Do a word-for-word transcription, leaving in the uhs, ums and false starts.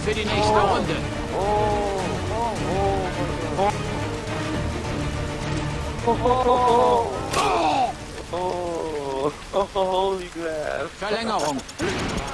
für die nächste Runde. Oh, oh, oh, oh, oh, oh, oh, oh, holy crap. Verlängerung.